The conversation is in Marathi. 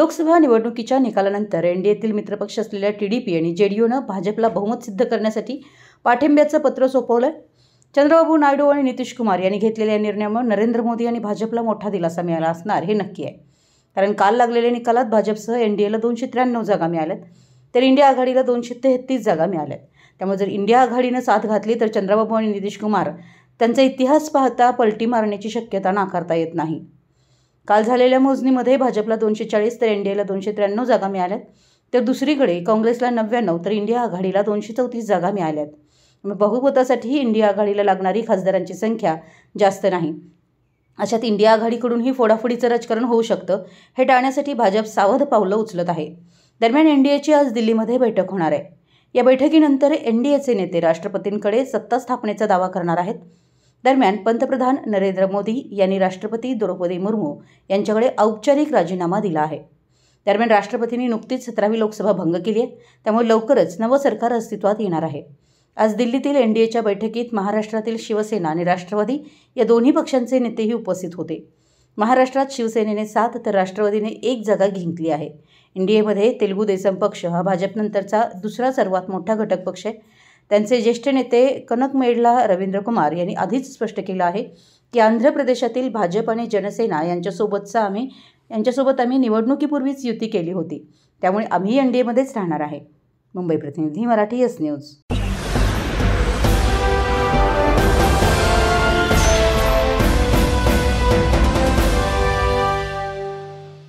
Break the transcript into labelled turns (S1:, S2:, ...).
S1: लोकसभा निवडणुकीच्या निकालानंतर एनडीएतील मित्रपक्ष असलेल्या टीडीपी आणि जेडीयूनं भाजपला बहुमत सिद्ध करण्यासाठी पाठिंब्याचं पत्र सोपवलं. चंद्रबाबू नायडू आणि नितीश कुमार यांनी घेतलेल्या निर्णयामुळे नरेंद्र मोदी आणि भाजपला मोठा दिलासा मिळाला असणार हे नक्की आहे. कारण काल लागलेल्या निकालात भाजपसह एनडीएला 293 जागा मिळाल्यात, तर इंडिया आघाडीला 233 जागा मिळाल्यात. त्यामुळे जर इंडिया आघाडीनं साथ घातली तर चंद्रबाबू आणि नितीश कुमार त्यांचा इतिहास पाहता पलटी मारण्याची शक्यता नाकारता येत नाही. काल झालेल्या मोजणीमध्ये भाजपला 240 तर एनडीएला 293 जागा मिळाल्यात, तर दुसरीकडे काँग्रेसला 99 तर इंडिया आघाडीला 234 जागा मिळाल्यात. बहुमतासाठी इंडिया आघाडीला लागणारी खासदारांची संख्या जास्त नाही. अशात इंडिया आघाडीकडूनही फोडाफोडीचं राजकारण होऊ शकतं. हे टाळण्यासाठी भाजप सावध पावलं उचलत आहे. दरम्यान एनडीएची आज दिल्लीमध्ये बैठक होणार आहे. या बैठकीनंतर एनडीएचे नेते राष्ट्रपतींकडे सत्ता स्थापनेचा दावा करणार आहेत. दरम्यान पंतप्रधान नरेंद्र मोदी यांनी राष्ट्रपती द्रौपदी मुर्मू यांच्याकडे औपचारिक राजीनामा दिला आहे. दरम्यान राष्ट्रपतींनी नुकतीच 17वी लोकसभा भंग केली आहे. त्यामुळे लवकरच नवं सरकार अस्तित्वात येणार आहे. आज दिल्लीतील एनडीएच्या बैठकीत महाराष्ट्रातील शिवसेना आणि राष्ट्रवादी या दोन्ही पक्षांचे नेतेही उपस्थित होते. महाराष्ट्रात शिवसेनेने 7 तर राष्ट्रवादीने 1 जागा जिंकली आहे. एनडीएमध्ये तेलुगू देसम पक्ष हा भाजपनंतरचा दुसरा सर्वात मोठा घटक पक्ष आहे. त्यांचे ज्येष्ठ नेते कनकमेडला रवींद्र कुमार यांनी आधीच स्पष्ट केलं आहे की आंध्र प्रदेशातील भाजप आणि जनसेना यांच्यासोबत आम्ही निवडणुकीपूर्वीच युती केली होती. त्यामुळे आम्ही एनडीएमध्येच राहणार आहे. मुंबई प्रतिनिधी, मराठी एस न्यूज.